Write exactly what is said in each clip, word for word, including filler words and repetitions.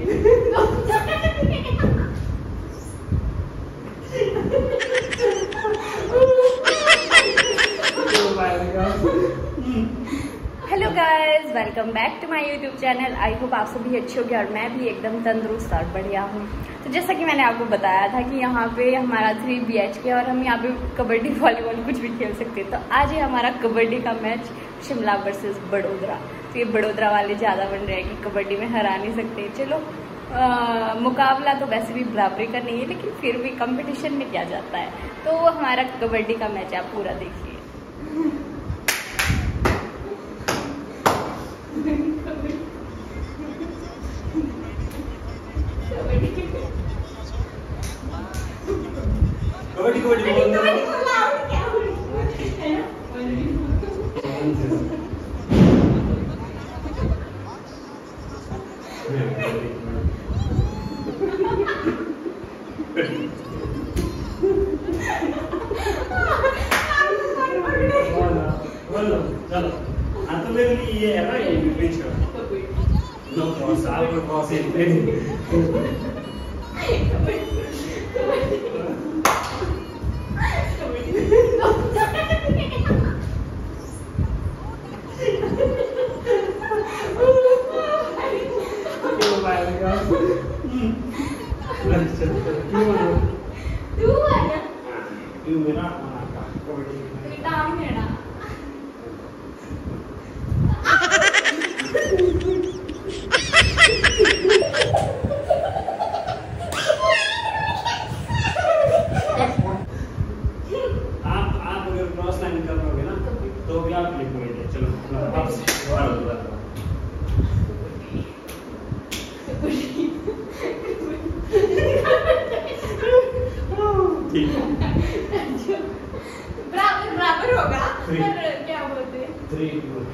Hello guys, welcome back to my YouTube channel. I hope आप सभी अच्छे होंगे और मैं भी एकदम तंदुरुस्त और बढ़िया हूँ। तो जैसा कि मैंने आपको बताया था कि यहाँ पे हमारा थ्री बी एच के और हम यहाँ पे कबड्डी वॉलीबॉल कुछ भी खेल सकते हैं। तो आज है हमारा कबड्डी का मैच, शिमला वर्सेस बड़ोदरा। तो ये बड़ोदरा वाले ज़्यादा बन रहे हैं कि कबड्डी में हरा नहीं सकते। चलो आ, मुकाबला तो वैसे भी बराबरी का नहीं है, लेकिन फिर भी कंपटीशन में क्या जाता है। तो वो हमारा कबड्डी का मैच आप पूरा देखिए। कबड्डी कबड्डी बोलो चलो। हाँ तो मेरे लिए ये है ना, ये बीच का नो क्रॉस, आप क्रॉस है बराबर बराबर होगा। क्या बोलते हैं? थ्री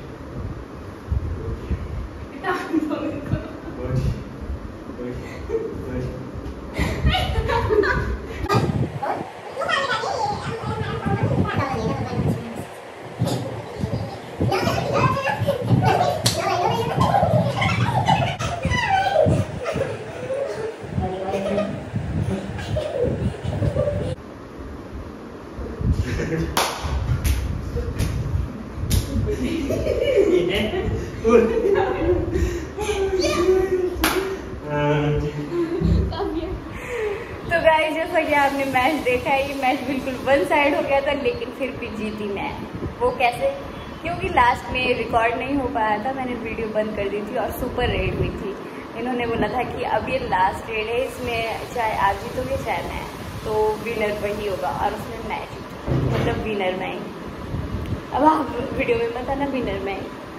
तो गाइस, जैसा कि आपने मैच देखा है, ये मैच बिल्कुल वन साइड हो गया था, लेकिन फिर भी जीती मैं। वो कैसे? क्योंकि लास्ट में रिकॉर्ड नहीं हो पाया था, मैंने वीडियो बंद कर दी थी और सुपर रेड हुई थी। इन्होंने बोला था कि अब ये लास्ट रेड है, इसमें चाहे आप जीतोगे चाहे मैं, तो विनर वही होगा। और उसमें मैच मतलब विनर मैं। अब आप वीडियो में बताना विनर मैं।